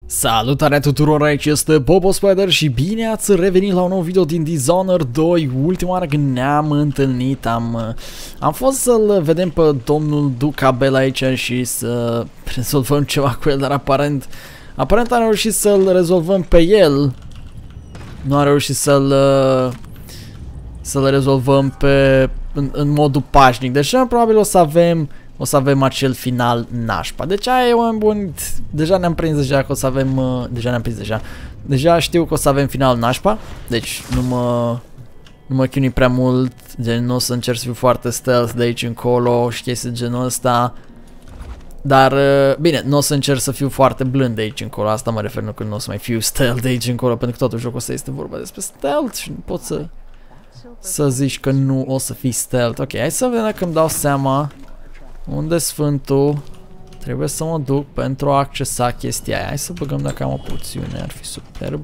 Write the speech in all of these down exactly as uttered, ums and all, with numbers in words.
Salutare tuturor, aici este Bobo Spider și bine ați revenit la un nou video din Dishonored doi. Ultima oară când ne-am întâlnit am, am fost să-l vedem pe domnul Ducabel aici și să rezolvăm ceva cu el, dar aparent, aparent am reușit să-l rezolvăm pe el. Nu am reușit să-l să-l rezolvăm pe, în, în modul pașnic, deci probabil o să avem O să avem acel final nașpa. Deci aia e un bun. Deja ne-am prins deja că o să avem uh, Deja ne-am prins deja Deja știu că o să avem final nașpa. Deci nu mă Nu mă chinui prea mult. Gen nu o să încerc să fiu foarte stealth de aici încolo și chestii de genul ăsta. Dar uh, bine, nu o să încerc să fiu foarte blând de aici încolo. Asta mă refer, nu că nu o să mai fiu stealth de aici încolo, pentru că totul jocul ăsta este vorba despre stealth și nu pot să Să zici că nu o să fii stealth. Ok, hai să vedem dacă îmi dau seama unde Sfântul. Trebuie să mă duc pentru a accesa chestia aia. Hai să băgăm dacă am o poțiune, ar fi superb.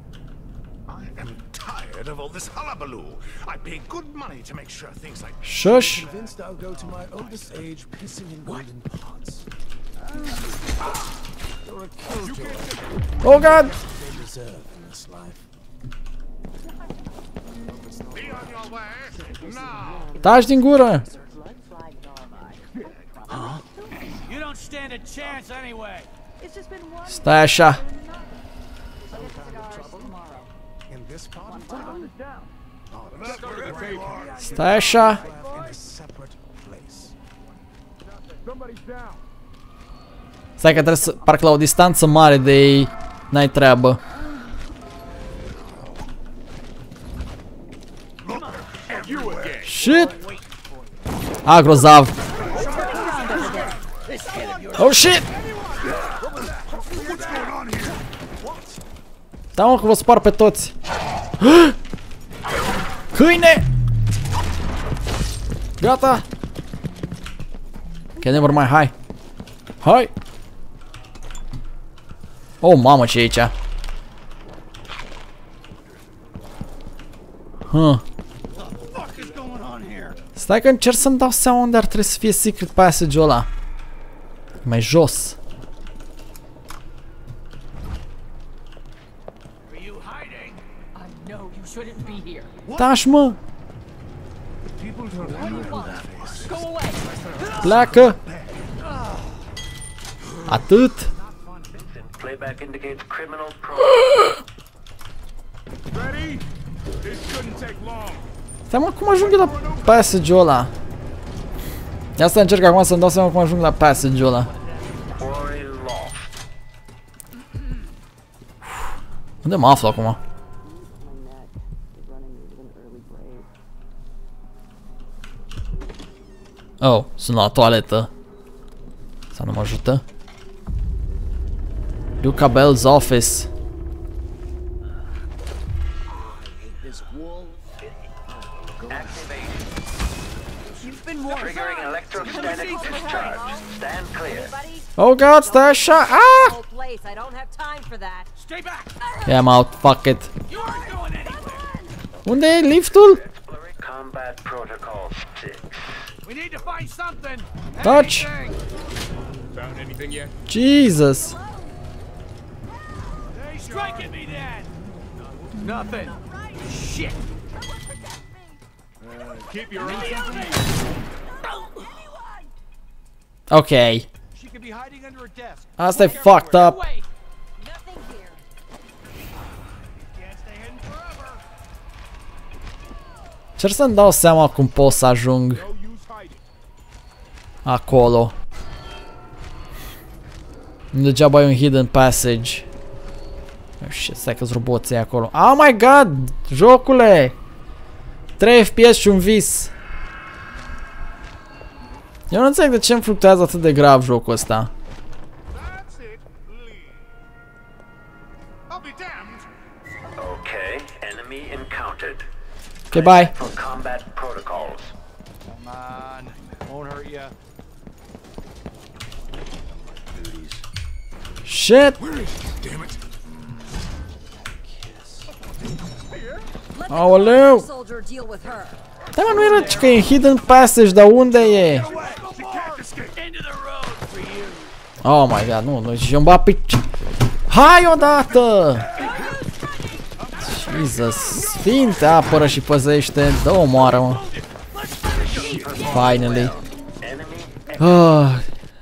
Shush! Oh God! Taci din gură! Stai așa. Stai așa. Stai că trebuie să, parcă la o distanță mare de ei n-ai treabă. Shit! A, grozav. Oh shit! Da, mă, că vă spar pe toți. Câine! Gata! Ok, never mind, hai! Hai! Oh, mamă, ce e aici? Huh. Stai că încerc să-mi dau seama unde ar trebui să fie secret passage-ul ăla. Mai jos. Taci, mă! Pleacă! Atât! Stai, mă, cum ajung la passage-ul ăla? Ia să încerc acum să-mi dau seama cum ajung la passage-ul ăla. Unde mă aflu acum? Oh, sunt la toaletă. Sau nu mă ajută? Ducabel's office. Oh God, stai așa! Ah! Yeah, I'm out, fuck it. Unde e liftul? Touch! Jesus! Ok. Asta e fucked up. Cer să-mi dau seama cum pot să ajung acolo. Degeaba e un hidden passage. Oh shit, stai că-s roboții acolo. Oh my God! Jocule! trei F P S și un vis. Eu nu înțeleg de ce îmi fluctuează atât de grav jocul ăsta. Ok, bye. Shit! Aoleu! Da, mă, nu era că e hidden passage, dar unde e? Oh my God, nu, nu, și eu-mi bat pe... Hai odată! Jesus, Sfinte, apără și păzește, dă o moară, mă. Finally. Oh.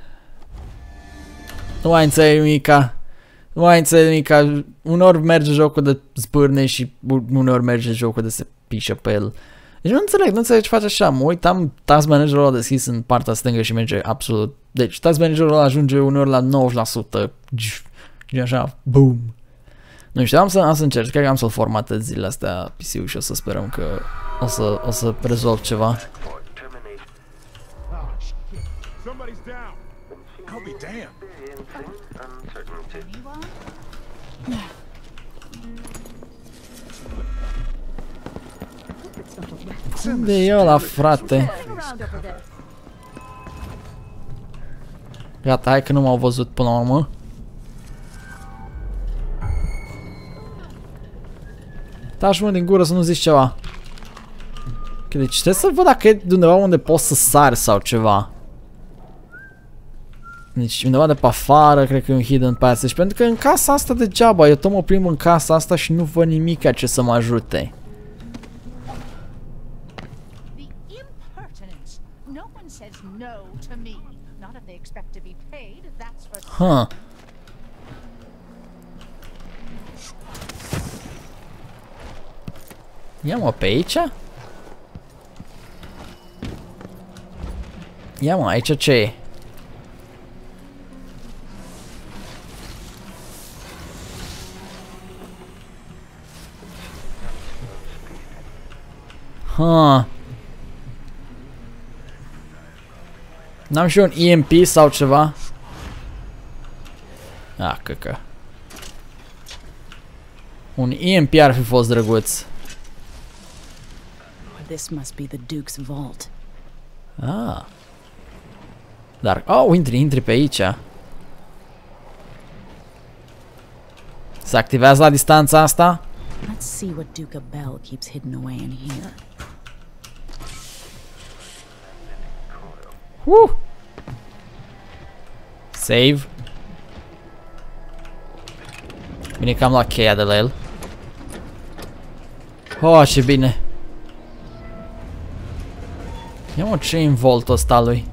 Nu mai înțeleg nimica. Nu mai înțeleg nimica. Uneori merge jocul de zbârne și uneori merge jocul de se pișă pe el. Deci nu înțeleg, nu înțeleg ce face așa. Mă uitam, task managerul ăla deschis în partea stângă și merge absolut. Deci task managerul ăla ajunge uneori la nouăzeci la sută. Și așa, boom. Nu știu, am să, am să încerc, cred că am să-l formatez zilele astea P C-ul și o să sperăm că o să, o să rezolv ceva. Unde e ăla, frate? Gata, hai că nu m-au văzut până la urmă. Taci mă din gură să nu zici ceva. Okay, deci trebuie să văd dacă e undeva unde poți să sari sau ceva. Deci undeva de pe afară, cred că e un hidden passage. Pentru că în casa asta degeaba, eu tot mă plimb în casa asta și nu văd nimic ce să mă ajute. Huh. Ia mă, pe aici? Ia mă, aici ce e? Huh. N-am și un E M P sau ceva? Ah, căcă. Un E M P ar fi fost drăguț. This must be the Duke's vault. Ah. Dar, oh, intri, intri pe aici. Se activează la distanța asta? Let's see what Duke Bell keeps hidden away in here. Uh. Save. Bine că am luat cheia de la el. Oh, ce bine. Ia mă, ce în voltul ăsta lui?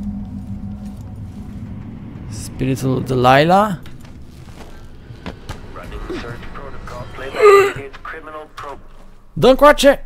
Spiritul Delilah? Dă-mi coace!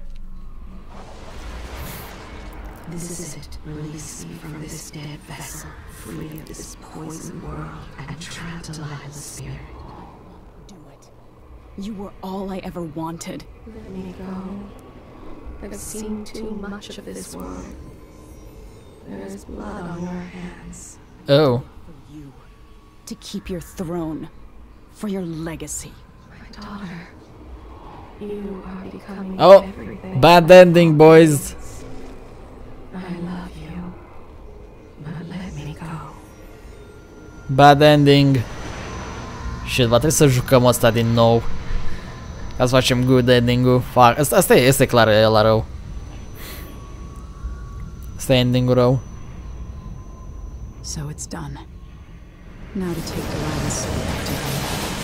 This is it. Release me from this dead vessel, free of this poison world, and trap Delilah's spirit. Do it. You were all I ever wanted. Let me go. I've seen too much of this world. There is blood on your hands. Oh. For you. To keep your throne. For your legacy. My daughter. You are becoming Oh, everything. bad ending, boys. I love you. But let me go. Bad ending. Shit, va trebui să jucăm asta din nou. Ca să facem good ending-ul. Fuck. Asta, asta e, este clar el la rău. Asta e ending-ul rău. So it's done. Now to take Delilah's soul back to her.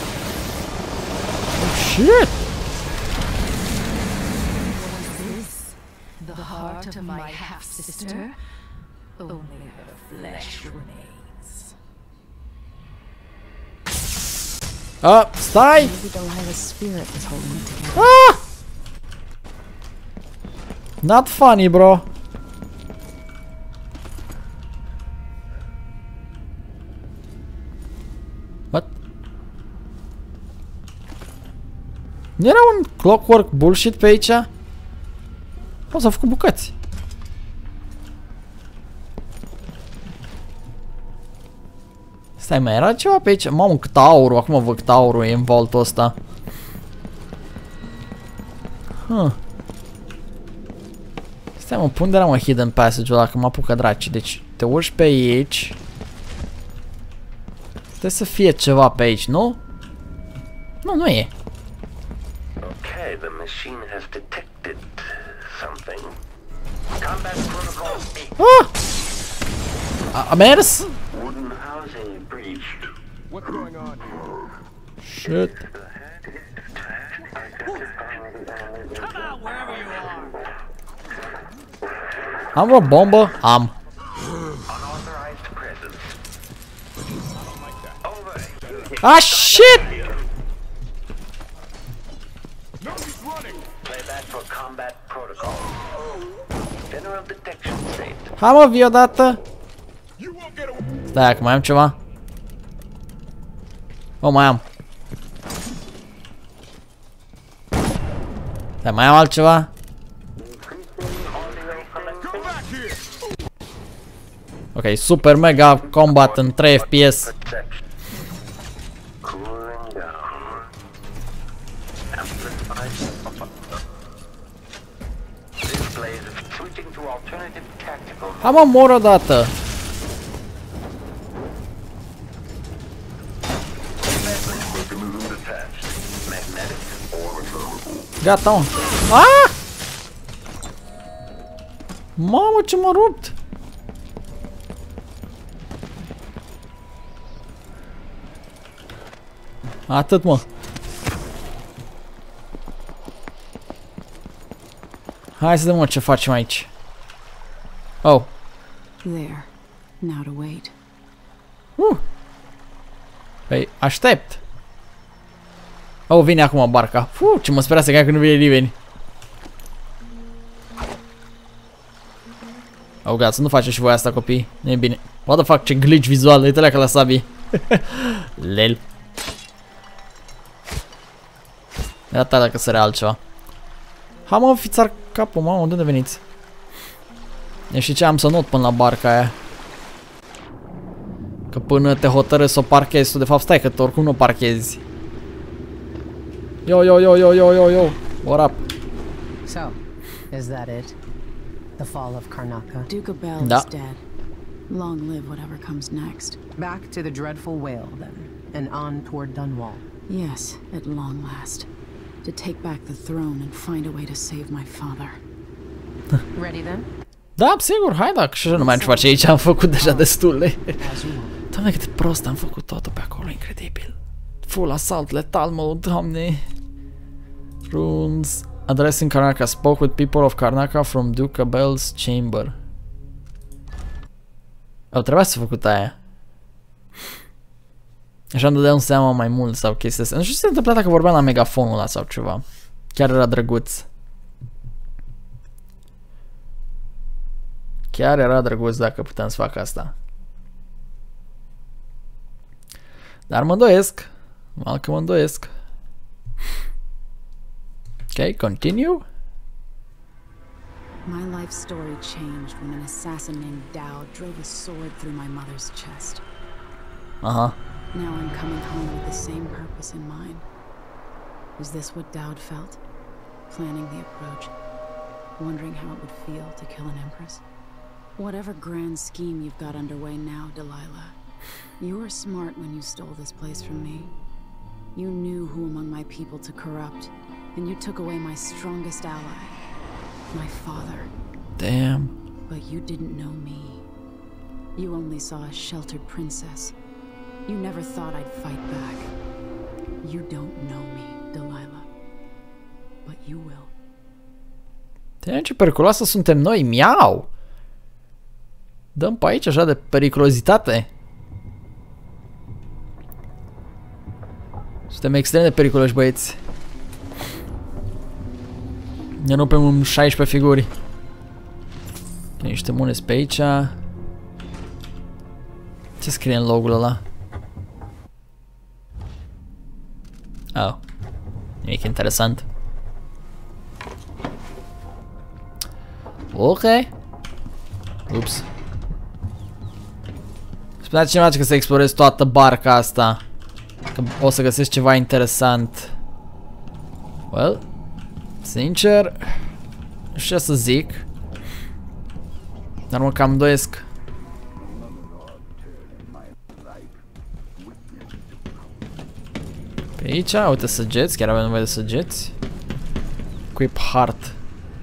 Oh, shit! The heart of my half-sister? Only her flesh remains. Ah, stai! Maybe Delilah's spirit was holding it together. Ah! Not funny, bro. What? Nu era un clockwork bullshit pe aici? O, s-au făcut bucăți. Stai, mai era ceva pe aici? Mamă, cât aurul, acum văd cât aurul e în vaultul ăsta. Huh. Stai, mă, pun de la mă hidden passage-ul ăla, că mă apucă draci. Deci, te urci pe aici. Trebuie să fie ceva pe aici, nu? Nu, nu e. Okay, the machine has detected something. Combat protocol eight. Ah! A, a mers? Wooden housing breached. What's going on here? Shit. Am vreo bombă? Am. Ah, shit! Hai mă, vii odată. Stai, că mai am ceva. O, mai am. Stai, mai am altceva. Ok, super mega combat în trei F P S. Hai mă, mor odată. Gata, mă. Ah! Mamă, ce m-a rupt. Atât, mă. Hai să vedem, mă, ce facem aici. Oh. There. Now to wait. Uh. Păi, aștept. Oh, vine acum barca. Fuh, ce mă sperea să că nu vine nimeni. Oh, gata, să nu faceți și voi asta, copii. Nu e bine. What the fuck, ce glitch vizual. Uite-le că la sabii. Lel. Iată dacă sărea altceva. Ha, mă, fițar capul, mamă, de unde veniți? E și ce am să not până la barca aia. Că până te hotărăști să o parchezi tu, de fapt stai că tu oricum nu o parchezi. Yo, yo, yo, yo, yo, yo, yo. What up? So, is that it? The fall of Karnaca? Duke Bell Da. is dead. Long live whatever comes next. Back to the dreadful whale, then, and on toward Dunwall. Yes, at long last. To take back the throne and find a way to save my father. Ready then? Da, sigur, hai dacă și nu mai am ce face aici, am făcut deja destule. As you want. Doamne, cât de prost am făcut totul pe acolo, incredibil. Full assault, letal mode, doamne. Runes. Addressing Karnaca. Spoke with people of Karnaca from Duke Bell's chamber. Au trebuit să făcut aia. Așa îmi dădeam seama mai mult sau chestia asta. Nu știu ce se întâmpla dacă vorbeam la megafonul ăla sau ceva. Chiar era drăguț. Chiar era drăguț dacă puteam să fac asta. Dar mă îndoiesc. Mal că mă îndoiesc. Ok, continue. My life story changed when an assassin named Dowd drove a sword through my mother's chest. Aha. Now I'm coming home with the same purpose in mind. Is this what Dowd felt? Planning the approach, wondering how it would feel to kill an empress? Whatever grand scheme you've got underway now, Delilah, you were smart when you stole this place from me. You knew who among my people to corrupt, and you took away my strongest ally, my father. Damn. But you didn't know me. You only saw a sheltered princess. You never thought I'd fight back. You don't know me, Delilah. But you will. Damn, ce periculoasă suntem noi, miau! Dăm pe aici așa de periculozitate. Suntem extrem de periculoși, băieți. Ne rupem în șaisprezece figuri. Niște monezi pe aici. Ce scrie în logo-ul ăla? Oh. Nimic interesant. Ok. Ups. Spunea cineva că să explorez toată barca asta. Că o să găsesc ceva interesant. Well, sincer, nu știu ce să zic. Dar mă cam îndoiesc. Pe aici, uite săgeți, chiar avem nevoie de săgeți. Equip heart.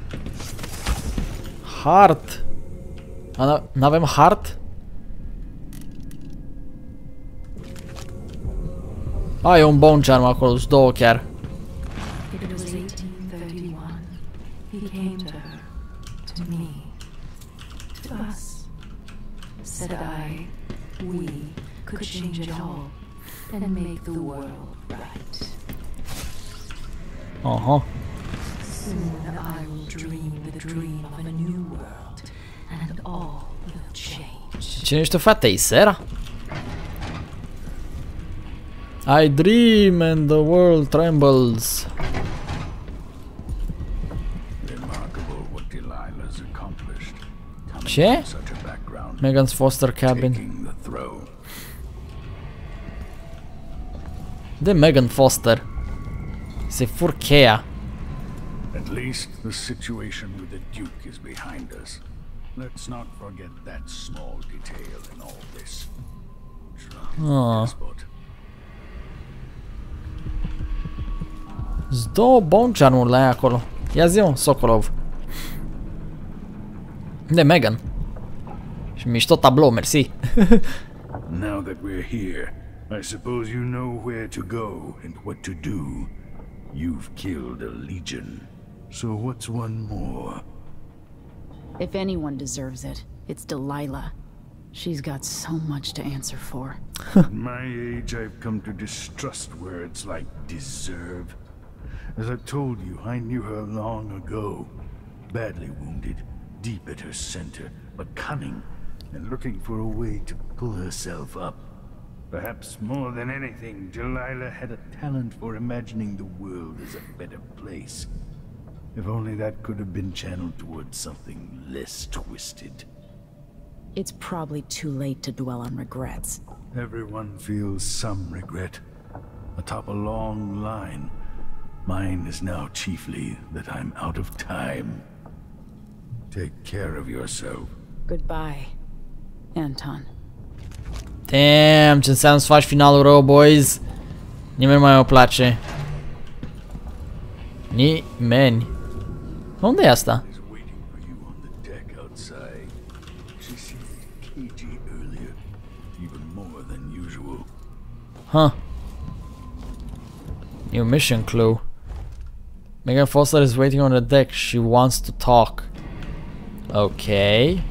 Heart. N-avem heart? Ai un bone charm acolo, sunt două chiar. It was eighteen thirty-one. He came to her, to me, to us. Said I, we could change it all and make the world right. Aha. Soon I will dream the dream of a new world, and all will change. Cine ești tu, fata? E Sera? I dream and the world trembles. Remarkable what Delilah's accomplished. Ce? Coming from such a background, Megan's foster cabin. taking the throne. De Megan Foster. Se fur cheia. At least the situation with the Duke is behind us. Let's not forget that small detail in all this. Ah. Despot. Sunt două bone charm-uri la ea acolo. Ia zi-o, Sokolov. De Megan. Și mișto tablou, mersi. Now that we're here, I suppose you know where to go and what to do. You've killed a legion. So what's one more? If anyone deserves it, it's Delilah. She's got so much to answer for. At my age, I've come to distrust words like deserve. As I've told you, I knew her long ago. Badly wounded, deep at her center, but cunning, and looking for a way to pull herself up. Perhaps more than anything, Delilah had a talent for imagining the world as a better place. If only that could have been channeled towards something less twisted. It's probably too late to dwell on regrets. Everyone feels some regret, atop a long line. Mine is now chiefly that I'm out of time. Take care of yourself. Goodbye, Anton. Damn, ce înseamnă să faci finalul rău, boys. Nimeni mai o place. Nimeni. Unde e asta? Is waiting for you on the deck outside. She seemed cagey earlier, even more than usual. Huh. New mission clue. Megan Foster is waiting on the deck. She wants to talk. Okay.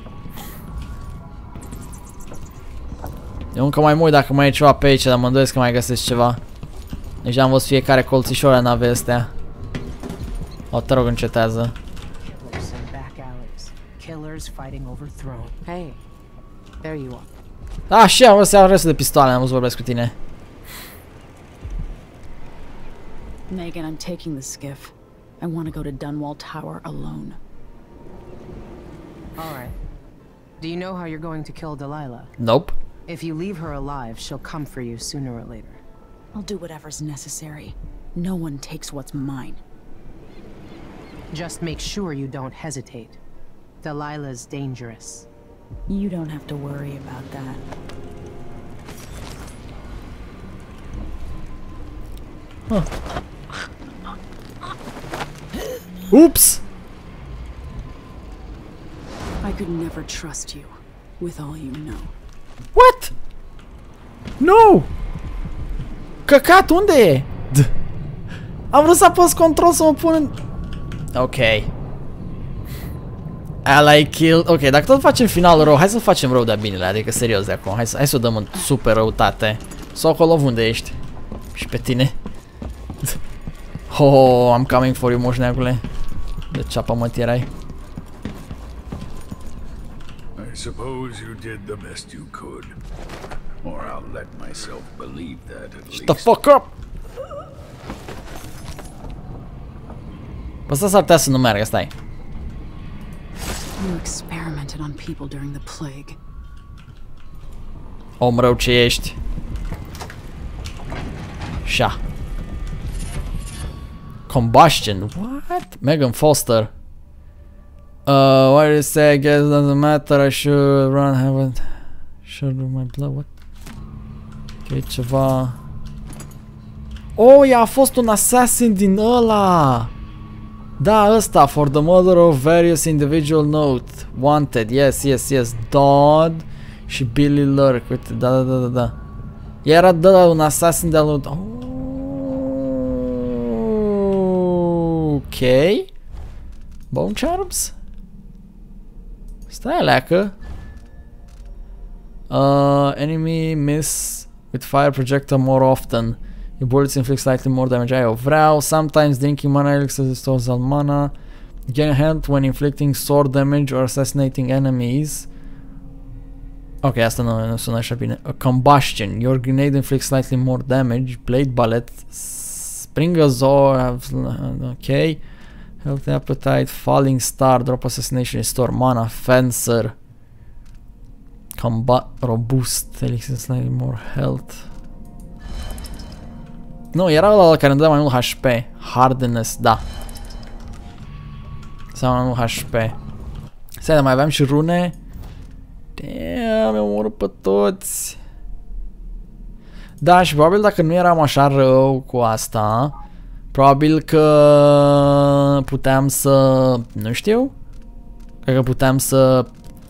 Eu încă mai mă uit dacă mai e ceva pe aici, dar mă îndoiesc că mai găsesc ceva. Deja am văzut fiecare colțișor în nave astea. O, te rog, încetează. Killers in back alleys. Killers fighting over throne. Hey, there you are. Ah, și am văzut să iau restul de pistoale, am văzut vorbesc cu tine. Megan, I'm taking the skiff. I want to go to Dunwall Tower alone. All right. Do you know how you're going to kill Delilah? Nope. If you leave her alive, she'll come for you sooner or later. I'll do whatever's necessary. No one takes what's mine. Just make sure you don't hesitate. Delilah's dangerous. You don't have to worry about that. Oops! I could never trust you, with all you know. What? No! Căcat, unde e? D Am vrut să apăs control să mă pun în... Ok. Ally killed... Ok, dacă tot facem finalul rău, hai să facem rău de-a binele, adică serios de acum. Hai să, hai să o dăm în super răutate. Sokolov, unde ești? Și pe tine? Oh, I'm coming for you, moșneagule. De ceapă măt erai. I suppose you did the best you could. Or I'll let myself believe that at Shut the least. fuck up! Asta s-ar putea să nu meargă, stai. You experimented on people during the plague. Om rău ce ești. Șa. Combustion. What? Megan Foster. Uh, what did you say? I guess it doesn't matter. I should run. Haven't. Should do my blood. What? Ok, ceva. Oh, ea a fost un assassin din ăla. Da, ăsta. For the murder of various individual note. Wanted. Yes, yes, yes. Dodd și Billy Lurk. Uite, da, da, da, da, da. Era de la un assassin de-al lui... Ok. Bone charms? Stai aleacă. Uh, enemy miss with fire projectile more often. Your bullets inflict slightly more damage. Aia o vreau. Sometimes drinking mana elixir restores all mana. Gain health when inflicting sword damage or assassinating enemies. Ok, asta nu, nu sună așa bine. A combustion. Your grenade inflicts slightly more damage. Blade bullet. Springosaur. Ok. Health appetite. Falling star. Drop assassination. Restore mana. Fencer. Combat. Robust. Elixir slightly more health. Nu, era ăla care îmi dă mai mult H P. Hardness, da. Sau mai mult H P. Stai, dar mai aveam și rune. Damn, mi-au omorât pe toți. Da, și probabil dacă nu eram așa rău cu asta, probabil că puteam să... Nu știu. Cred că puteam să...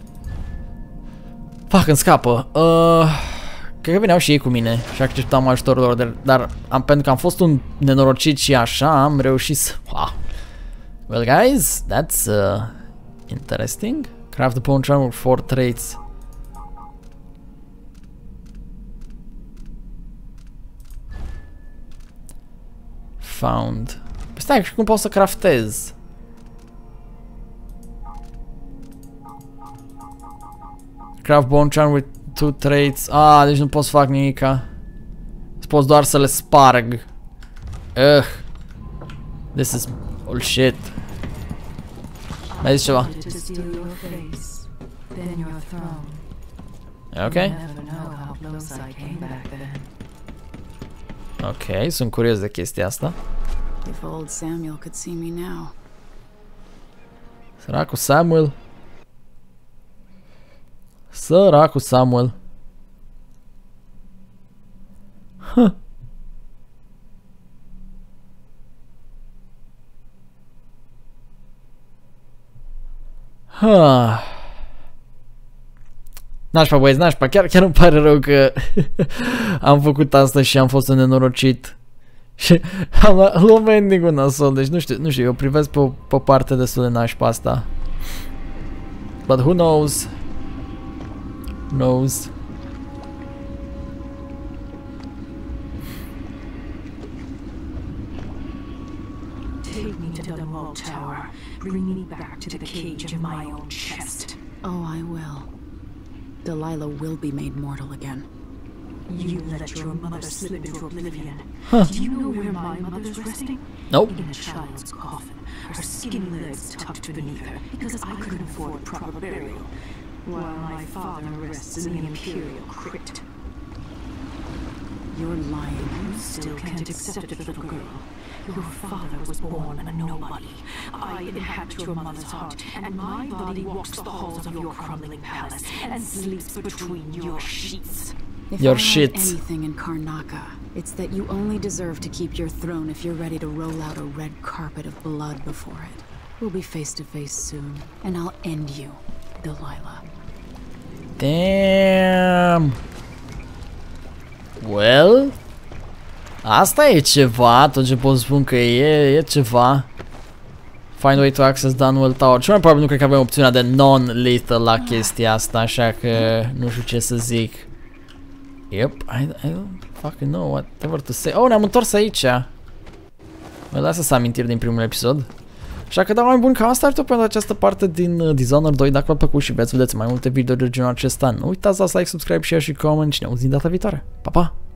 Fac, îmi scapă. Uh, cred că veneau și ei cu mine și acceptam ajutorul lor, dar, dar am, pentru că am fost un nenorocit și așa, am reușit să... Wow. Well guys, that's uh, interesting. Craft the bone charm with four traits. Found. Păi stai, și cum pot să craftez? Craft bone charm with two traits. Ah, deci nu pot să fac nimica. Pot doar să le sparg. Ugh. This is bullshit. Mai zici ceva? Ok. Ok, sunt curios de chestia asta. If old Samuel could see me now. Săracul Samuel. Săracul Samuel. Huh. Huh. Nașpa, băieți, nașpa, chiar, chiar îmi pare rău că am făcut asta și am fost nenorocit. Și am luat ending-ul nasol, deci nu știu, nu știu, eu privesc pe, pe parte destul de nașpa asta. But who knows? Who knows? Take me to the Mold Tower. Bring me back to the cage in my own chest. Oh, I will. Delilah will be made mortal again. You let your mother slip into oblivion. Huh. Do you know where my mother's resting? Nope. In a child's coffin, her skinny legs tucked beneath her, because I couldn't afford proper burial, while my father rests in the Imperial crypt. You're lying. You still can't accept it, little girl. Your father was born a nobody. I inhabit your mother's heart, and my body walks the halls of your crumbling palace and sleeps between your sheets. If Your I shit. have anything in Karnaca, it's that you only deserve to keep your throne if you're ready to roll out a red carpet of blood before it. We'll be face to face soon, and I'll end you, Delilah. Damn. Well, asta e ceva, tot ce pot spun că e, e ceva. Find way to access Dunwell Tower. Cel mai probabil nu cred că avem opțiunea de non-lethal la chestia asta, așa că nu știu ce să zic. Yep, I, I don't fucking know whatever to say. Oh, ne-am întors aici. Mă lasă să amintiri din primul episod. Așa că da, mai bun, cam asta ar fi pentru această parte din uh, Dishonored doi. Dacă v-a plăcut și veți vedeți mai multe videouri de genul acesta, nu uitați să dați like, subscribe, share și comment și ne auzim data viitoare. Pa, pa!